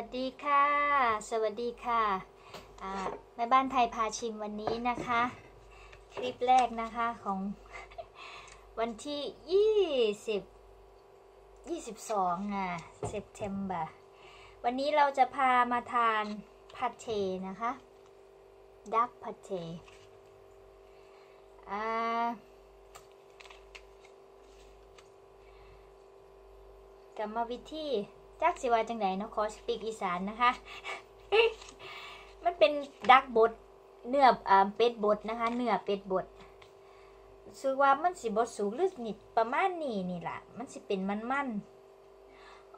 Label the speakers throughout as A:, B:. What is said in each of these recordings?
A: วัสดีค่ะสวัสดีค่ะแม่บ้านไทยพาชิมวันนี้นะคะคลิปแรกนะคะของวันที่22 September วันนี้เราจะพามาทานผัดเทนะคะดักผัดเทกรรมวิธีจักสิว่าจังไหนเนาะขอสปีกอีสานนะคะ มันเป็นดักบดเนื้อเป็ดบดนะคะเนื้อเป็ดบดรู้ว่ามันสิบดสูงหรือนิดประมาณนี้นี่แหละมันสิเป็นมันโอ้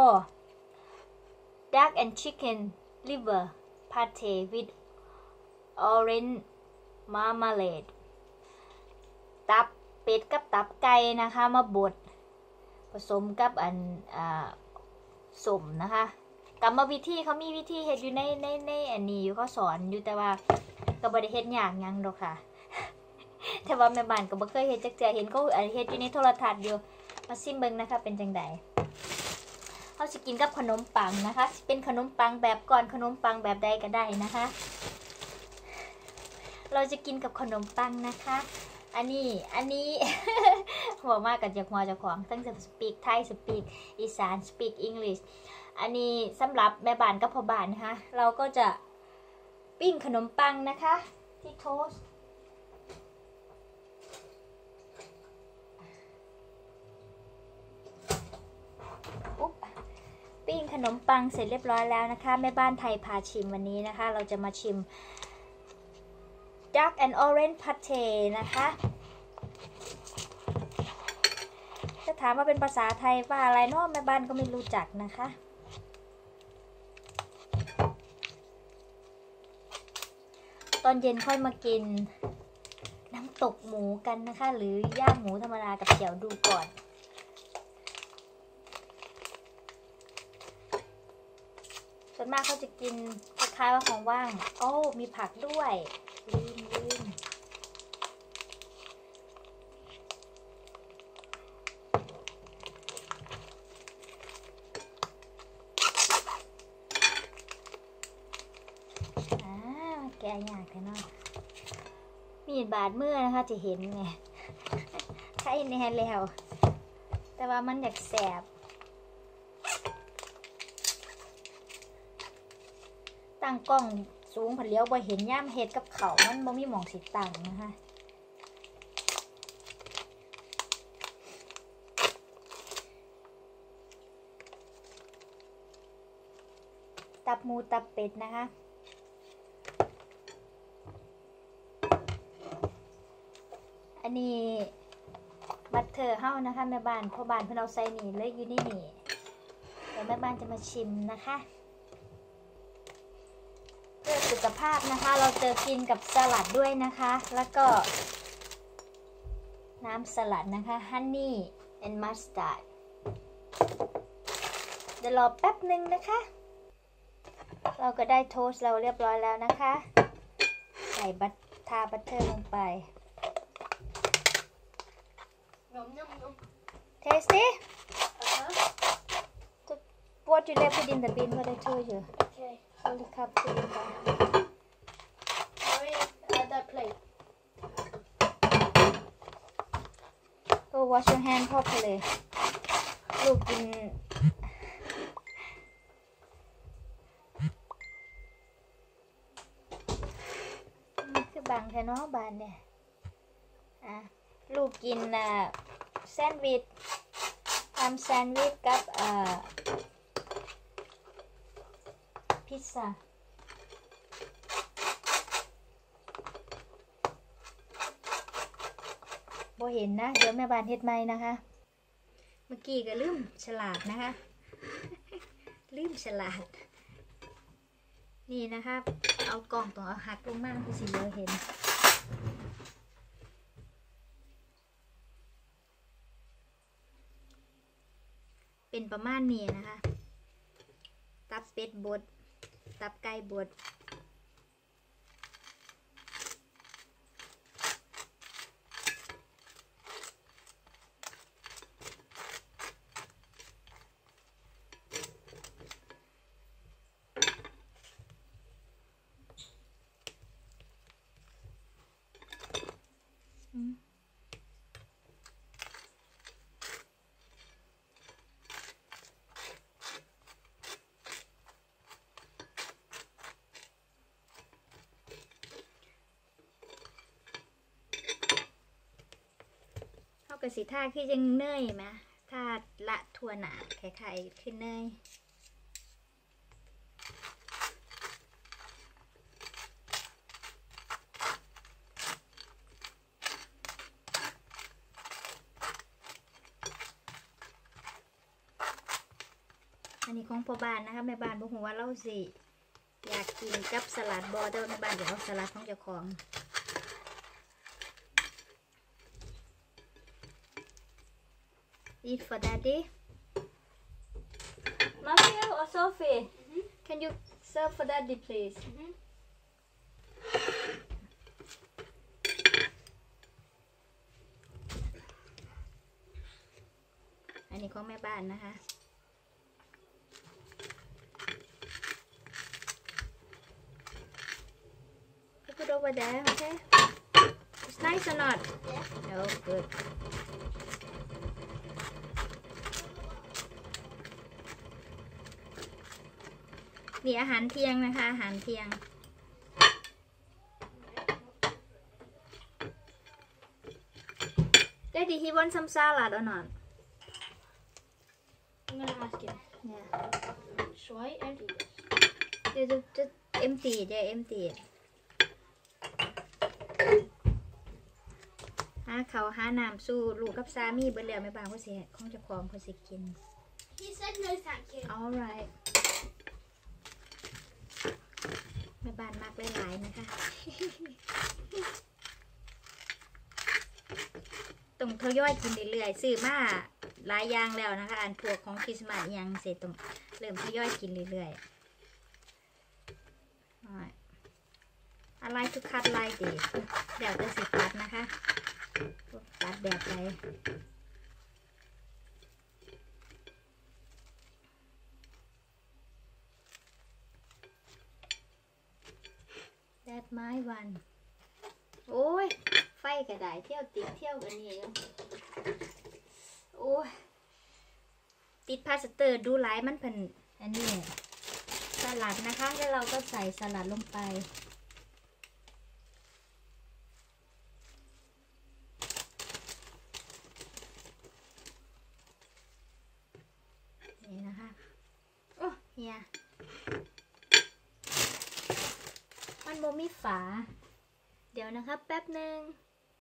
A: duck and chicken liver pate with orange marmalade ตับเป็ดกับตับไก่นะคะมาบดผสมกับสมนะคะกรรมวิธีเขามีวิธีเฮ็ดอยู่ในอันนี้อยู่เขาสอนอยู่แต่ว่าก็บ่ได้เฮ็ดยากหยังดอกค่ะ แต่ว่าแม่บ้านก็บ่เคยเฮ็ดจักเทื่อเห็นเขาเฮ็ดอยู่ในโทรทัศน์อยู่มาซิมเบิ่งนะคะเป็นจังไดเฮาสิกินกับขนมปังนะคะเป็นขนมปังแบบก่อนขนมปังแบบใดก็ได้นะคะเราจะกินกับขนมปังนะคะอันนี้ หัวมากกับจากหัวจากของตั้งแต่สปีกไทยสปีกอีสานสปีกอังกฤษอันนี้สำหรับแม่บ้านกับพ่อบ้านนะคะเราก็จะปิ้งขนมปังนะคะที่โทสต์ปิ้งขนมปังเสร็จเรียบร้อยแล้วนะคะแม่บ้านไทยพาชิมวันนี้นะคะเราจะมาชิม Duck and Orange Pate นะคะจะถามว่าเป็นภาษาไทยว่าอะไรเนาะแม่บ้านก็ไม่รู้จักนะคะตอนเย็นค่อยมากินน้ำตกหมูกันนะคะหรือย่างหมูธรรมดากับเจียวดูก่อนส่วนมากเขาจะกินคล้ายๆว่าของว่างโอ้มีผักด้วยลืมแกะยากแค่นั้นมีดบาดมือนะคะจะเห็นไงใช่แน่แล้วแต่ว่ามันอยากแสบตั้งกล้องสูงผัดเลี้ยวบ่เห็นย่ามเห็ดกับเขามันบ่มีหมองสิตั้งนะคะตับหมูตับเป็ดนะคะอันนี้บัตเตอร์เฮ้านะคะแม่บ้านพ่อบ้านเพิ่นเอาใส่นี่เลยอยู่นี่เดี๋ยวแม่บ้านจะมาชิมนะคะเพื่อสุขภาพนะคะเราจะกินกับสลัดด้วยนะคะแล้วก็น้ำสลัดนะคะฮันนี่แอนด์มัสตาร์ดเดี๋ยวรอแป๊บหนึ่งนะคะเราก็ได้โทสต์เราเรียบร้อยแล้วนะคะใส่บัตเตอร์ลงไปTasty? What you left it in the bin? What I told you.
B: Okay.
A: Hold the cup to the bar.
B: That plate.
A: Go wash your hand properly. ลูกกินคือบางแค่น้องบานเนี่ยลูกกินแซนด์วิชทำแซนด์วิชกับพิซซ่าโบเห็นนะเดี๋ยวแม่บ้านเฮ็ดใหม่นะคะเมื่อกี้ก็ลืมฉลาดนะคะ ลืมฉลาดนี่นะคะเอากล่องต้องเอาหักลงมากคือสิเดียวเห็นเป็นประมาณนี้นะคะตับเป็ดบดตับไก่บดเขากระสีท่าคือยังเนยไหมท่าละทั่วหนาคล้ายๆคือเนยอันนี้ของพ่อบ้านนะคะแม่บ้านบอกว่าเราสิอยากกินกับสลัดบอแต่ว่าแม่บ้านอยากเอาสลัดของเจ้าของ Eat for daddy Matthew or Sophie can you serve for daddy please อันนี้ของแม่บ้านนะคะPut over there, okay? It's nice or not? Yeah. Oh, good. นี่อาหารเที่ยงนะคะอาหารเที่ยง Daddy, he wants some salad or not?
B: I'm gonna ask him.
A: Yeah.
B: Should I empty this?
A: Just empty it, yeah, empty it. หาเขาหาน้ำสู้ลูกกับสามีเบิ่แล้วแม่บ้านเขาสิของเจ้าของเขาสิกิน
B: He said no thank you.
A: Alright แม่บ้านมักหลายๆนะคะ ต้องทยอยกินเรื่อยๆซื้อมาหลายอย่างแล้วนะคะอันพวกของคริสต์มาสยังเสร็จต้องเริ่มทยอยกินเรื่อยๆ Alright I like to cut like this เดี๋ยวจะสิตัดนะคะตัดแบบไหน That my one โอ้ยไฟกระดาษเที่ยวติดเที่ยวกันนี่โอ้ยติดพลาสเตอร์ดูไลท์มันเป็นอันนี้สลัดนะคะแล้วเราก็ใส่สลัดลงไปนี่นะคะโอ้เฮียมันโมมีฝาเดี๋ยวนะคะแป๊บหนึ่ง